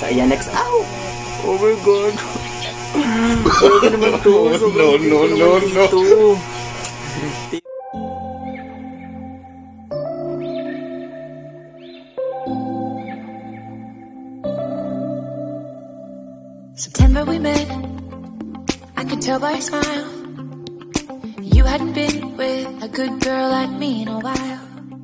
So, ayan, next. Ow! Oh my God. Sobrang naman to. No. September we met, I could tell by your smile. You hadn't been with a good girl like me in a while.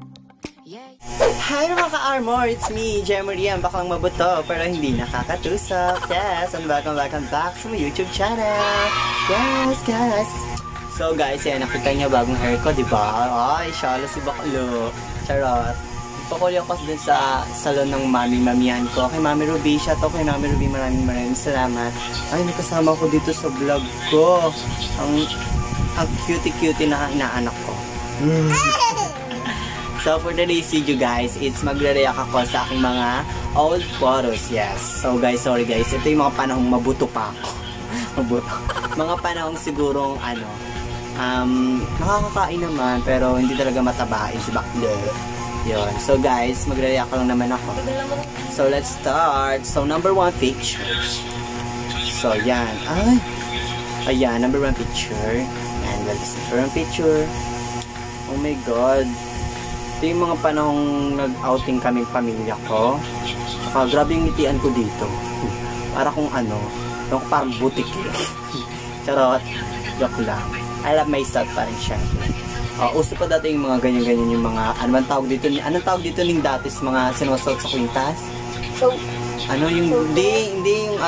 Hi mga ka-armor! It's me, Jemery, ang baklang mabuto pero hindi nakakatusok. Yes, and welcome back sa my YouTube channel. Yes, guys! So guys, yan, nakita niyo bagong hair ko, diba? Ay, shala si baklo. Charot. Nagpakuli ako dun sa salon ng mamihan ko. Kay Mami Ruby, siya to. Kay Mami Ruby, maraming salamat. Ay, may kasama ko dito sa vlog ko. Ang cutie-cutie na inaanak ko. So for today's video guys, it's magre-react ako sa aking mga old photos, yes. So guys, sorry guys, ito yung mga panahong mabuto pa ako. Mabuto. Mga panahong sigurong nakakakain naman pero hindi talaga matabain si baklo. Yun. So guys, magre-react lang naman ako. So let's start. So number 1 pictures. So yan. Ay. Ayan, number 1 picture. And let's number 1 picture. Oh my God. Ito yung mga panahong nag-outing kaming pamilya ko. Saka grabe yung ngitian ko dito. Para kung parang butik eh. Charot. Joke lang. I love myself pa rin siya. Uso pa dati yung mga ganyan-ganyan yung mga, anong tawag dito ning dati sa mga sinusuot sa kwintas? So, hindi yung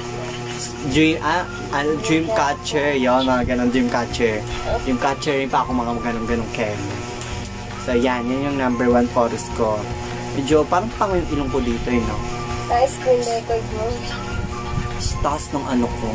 dream catcher, yun, mga ganun dream catcher. Yung catcher, yung pa ako mga ganun kem. So, yan yung number 1 photos ko. Medyo, parang pango yung ilong ko dito, no? taas screen record mo. Taas ng ko.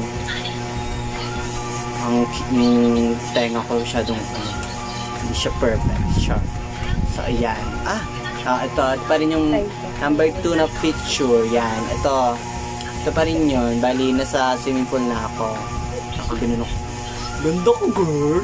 Yung tenga ko masyadong, hindi siya perfect, sure. So, ayan. Ito pa rin yung number 2 na picture. Yan, ito pa rin yun. Bali, nasa swimming pool na ako. Ganun ako. Ganda ko, girl.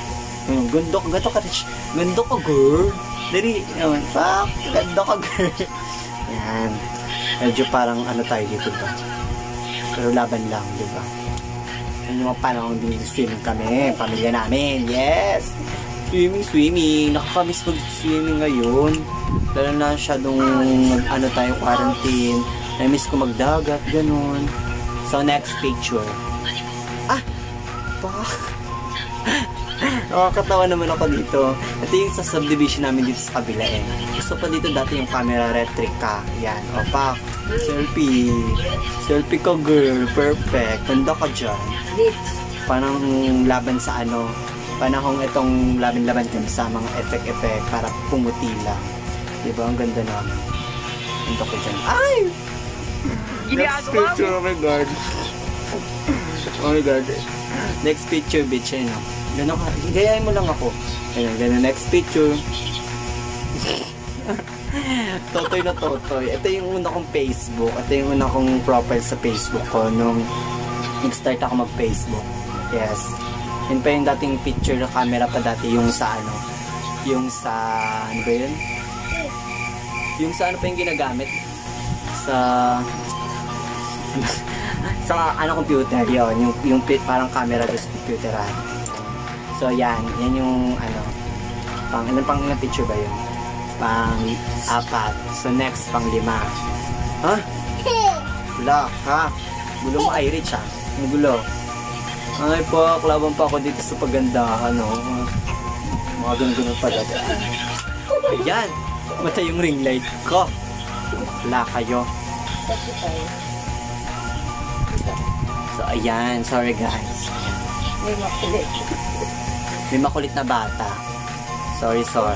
Ganda ko, girl. Dali, fuck, ganda ko, girl. Yan. Medyo parang tayo dito ba? Pero laban lang, di ba? Yung mga panahon din swimming kami, pamilya namin, yes! Swimming. Nakakamiss mag-swimming ngayon. Lalo na siya nung tayo quarantine. Na-miss ko magdagat, ganun. So, next picture. Nakakatawa naman ako dito. Ito yung sa subdivision namin dito sa kabila eh. Gusto pa dito dati yung camera retrika. Yan, opak. Selfie ko, girl. Perfect. Ganda ka dyan. Panang laban sa panahong itong laban-laban kami sa mga effect para pumuti lang. Diba? Ang ganda namin. Ganda ko dyan. Ay! Next picture, oh my God. Oh my God. Next picture, bitch. Gano'n ka. Gayahin mo lang ako. Gano'n. Next picture. Totoy na totoy. Ito yung una kong Facebook. Ito yung una kong profile sa Facebook ko nung nag-start ako mag-Facebook. Yes. Yun pa yung dating picture na camera pa dati. Yung sa yung sa, ano ba yun? Yung sa pa yung ginagamit? Sa computer yun. Yung parang camera sa computeran. So yan yung pang picture ba yun? Pang-4. So next, pang-5. Ha? Wala ka. Gulo mo Irish ha. Ang gulo. Ay po, klaban pa ako dito sa pagandahan, mga ganun-ganun pa dati. Ayan, matay yung ring light ko. Wala kayo. So ayan, sorry guys. May makulit na bata. Sorry.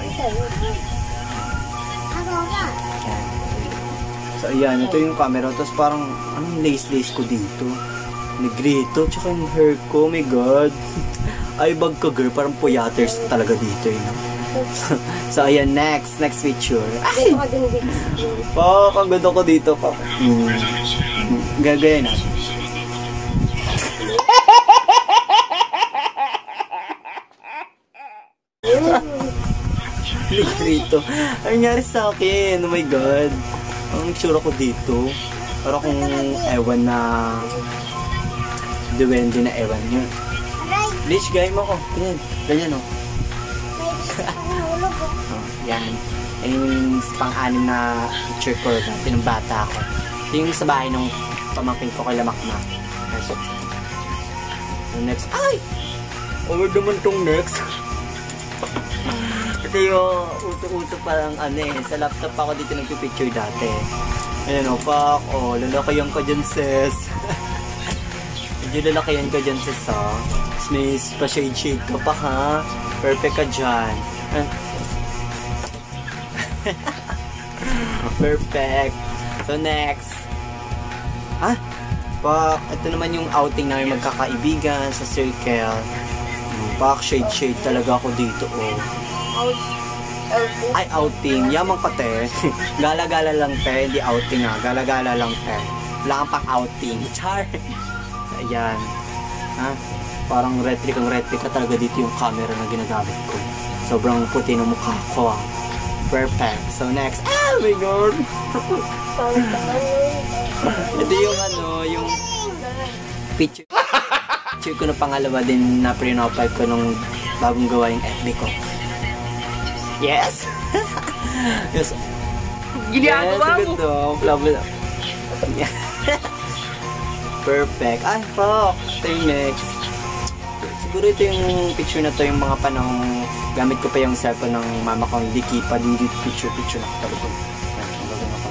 Ayan. So ayan, ito yung camera. Tapos parang, lace-lace ko dito. Negrito, tsaka yung hair ko, oh my God. Ay, bag ka, girl. Parang puyaters talaga dito, So, ayan, next picture. Ay! Ang ganda ko dito, pa. Gagaya natin. Negrito. Ang nangyari sa akin, oh my God. Ang tsura ko dito. Pero kung ewan na duwende na ewan yun. Bleach, gaya mo ko. Ganyan. Ganyan o. Yan. Yung pang-anim na picture ko dati ng bata ako. Ito yung sa bahay ng pamangkin ko kay Lamakmak. So next. Ay! Over naman tong next. Ito yung uso-uso parang ano eh. Sa laptop ako dito nagpipicture dati. Ayan o, pak. O, lalakayan ka dyan, sis. Medyo lalakayan ka dyan, sis, ha. Tapos may pa-shade-shade ka pa, ha. Perfect ka dyan. Perfect. So, next. Ah, pak. Ito naman yung outing namin magkakaibigan sa circle. Pak, shade-shade talaga ako dito, oh. Ay, outing. Yamang ka, te. Gala-gala lang, te. Hindi outing, ha. Gala-gala lang, te. Wala kang pang outing. Char. Ayan. Ha? Parang retrika talaga dito yung camera na ginagamit ko. Sobrang puti ng mukha ko, ha. Perfect. So, next. Ah, my God. Ito yung yung picture. Picture ko na pangalawa din na pre-nopal ko nung bagong gawa yung FB ko. Yes! Yes. Ginagawa mo! Yes, perfect. Ay, fuck! Ito yung next. Siguro ito yung picture na to, yung mga panahong gamit ko pa yung cellphone ng mama ko, hindi keypad, hindi picture na talaga. Yan, ang gagawin ako.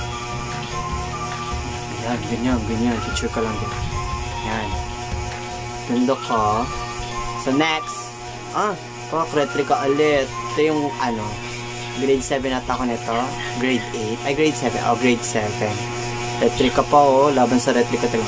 Yan, ganyan. Picture ka lang din. Yan. Ganda ka. So, next. Fuck, retrika ulit. Ito yung grade 7 ata ako nito. Grade 8. Ay, grade 7. Oh, grade 7. Retrika pa, oh. Laban sa retrika talaga.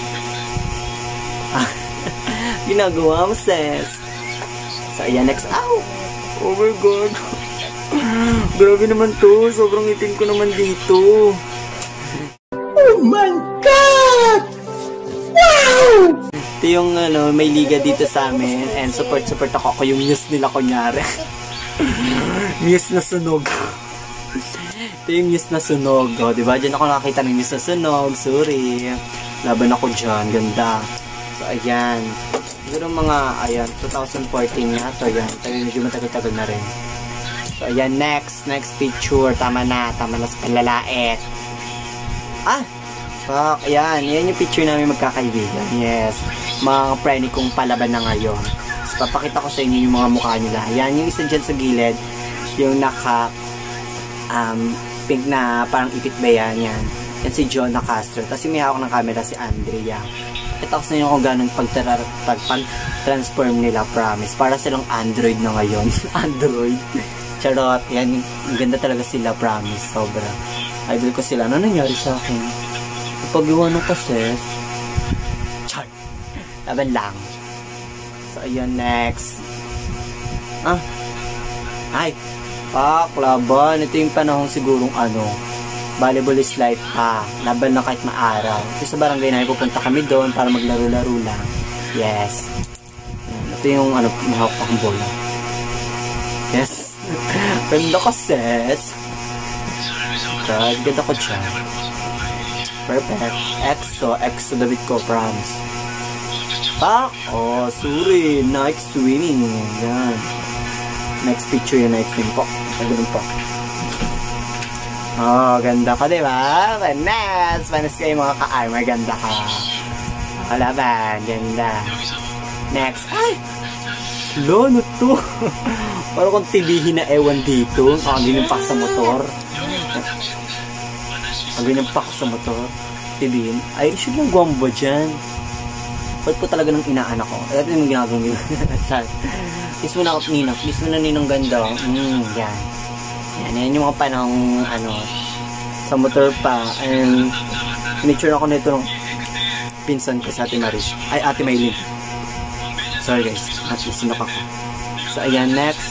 Ginagawa mo, sis. So, ayan, next. Ow! Oh my God. Grabe naman to. Sobrang itim ko naman dito. Oh my God! Wow! Ito yung may liga dito sa amin. And support ako. Ako yung news nila kunyari. News na sunog. Ito yung news na sunog. O, diba? Diyan ako nakakita ng news na sunog. Sorry. Laban ako dyan. Ganda. So, ayan. Siguro mga, 2014 nga. So, ayan. Medyo matagal-tagal na rin. So, ayan. Next picture. Tama na sa panlalait. Fuck. Ayan. Yan yung picture namin magkakaibigan. Yes. Mga preni kong palaban na ngayon. So, papakita ko sa inyo yung mga mukha nila. Ayan. Yung isa dyan sa gilid. Yung naka pink na parang ipit ba yan. Yan si John na Castro. Tapos yung may hawak ng camera si Andrea. Kita ko sa inyo kung gano'ng pag-transform nila, promise. Para silang Android na ngayon. Android. Charot. Yan. Ang ganda talaga sila, promise. Sobra. Idol ko sila. Ano nangyari sa akin? Pag-iwan ng kases. Char. Laban lang. So, ayan. Next. Ay. Pak, laban. Ito yung panahon sigurong volleyball is life pa. Laban na kahit maaraw. Ito sa barangay namin, pupunta kami doon para maglaro-laro lang. Yes. Ito yung mahawak pa kong bola. Yes. Ganda ka, sis. God, ganda ko dyan. Perfect. EXO David ko, promise. Pak, sorry. Night swimming. Yan. Next picture yung night swim po. Ganun po. Ganda ka, diba? Panas kayo mga ka-armor. Ganda ka. Laban. Ganda. Next. Ay! Ano to? Parang kung tibihin na ewan dito. Ganyan pa sa motor. Ganyan pa sa motor. Tibihin. Ay, should lang guwamba dyan. Ba't po talaga ng inaanak ko? Ito yung ginagawang yun. Kiss mo na ako, Ninong. Kiss mo na, Ninong, ganda. Yan. Yan yung mga panahong, sa motor pa. And, pinicture ako nito ng pinsan ko sa Ate Maris. Ay, Ate Maylin. Sorry guys. At sinok ako. So, ayan, next.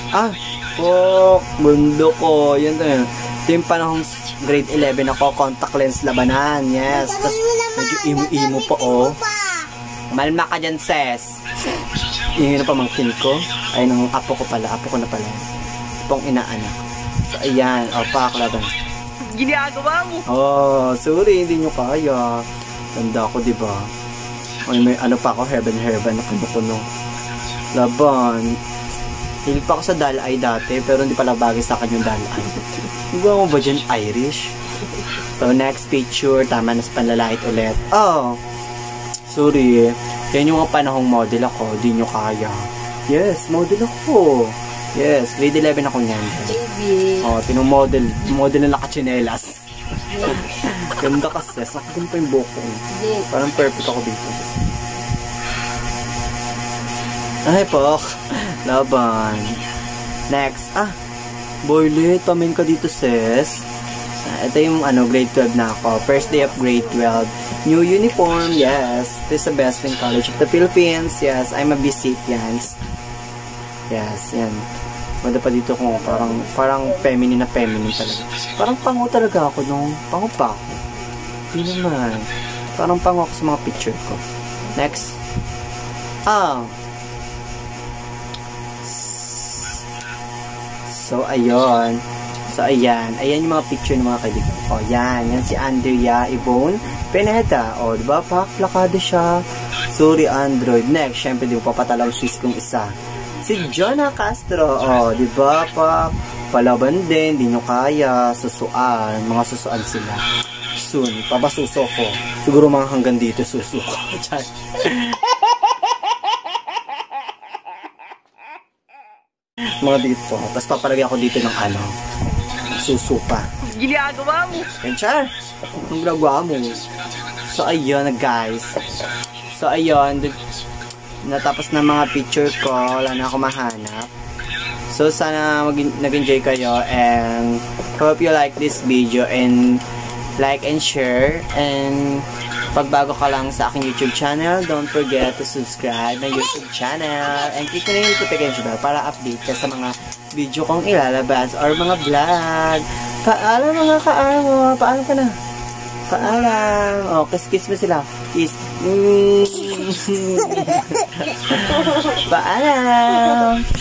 Mundo ko. Yan to yun. Ito yung panahong grade 11 ako. Contact lens labanan. Yes. Tapos, medyo imo-imo pa, Malma ka dyan, sis. Yung pamangkin ko. Ay, nung apo ko na pala. Pong inaanak. So, ayan. Pak, laban. ginagawa mo? Oh, sorry, hindi nyo kaya. Tanda ko, diba? Ay, may ano pa ako, heaven na kuno-kuno. Laban. Hilig pa ako sa dalay dati, pero hindi pala bagay sa akin yung dalay. Diba mo ba dyan, Irish? So, next picture, tama na sa panlalait ulit. Oh, sorry. Yan yung mga panahong model ako, di nyo kaya. Yes, model ako. Yes, grade 11 ako niyan. Baby. Oh, model na nakachinelas. Ganda kasi, sakit pa yung buhok ko. Parang perfect ako dito. Ay, pok. Laban. Next. Boylet, pamin ka dito, sis. Ito yung grade 12 na ako. First day of grade 12. New uniform, yes. This is the best in College of the Philippines. Yes, I'm a recipient. Yes, yan. Wala pa dito kung parang feminine na feminine talaga. Parang pango talaga ako nung pango pa ako. Hindi naman. Parang pango ako sa mga picture ko. Next. So, ayun. So, ayan. Ayan yung mga picture ng mga kaibigan ko. Yan. Yan si Andrea Yvonne Pineda. O, diba? Plakado siya. Sorry, Android. Next, syempre, di ko papatalaw sis kong isa. Si Jonah Castro. O, diba? Palaban din. Di nyo kaya. Susuan. Mga susuan sila. Soon. Papasuso ko. Siguro mga hanggang dito suso ko. Mga dito. Tapos papalagay ako dito ng susupa. Ginagawa mo? Kenchar, ang ginagawa mo. So, ayun guys. So, ayun. Natapos na mga picture ko. Wala na ako mahanap. So, sana nag-enjoy kayo. And hope you like this video. And like and share. And pag bago ka lang sa aking YouTube channel, don't forget to subscribe na YouTube channel. And click na yung notification bell para update ka sa mga video kong ilalabas or mga vlog. Paalam mga kaamo. Paalam ka na. Paalam. O, kiss mo sila. Kiss. Paalam.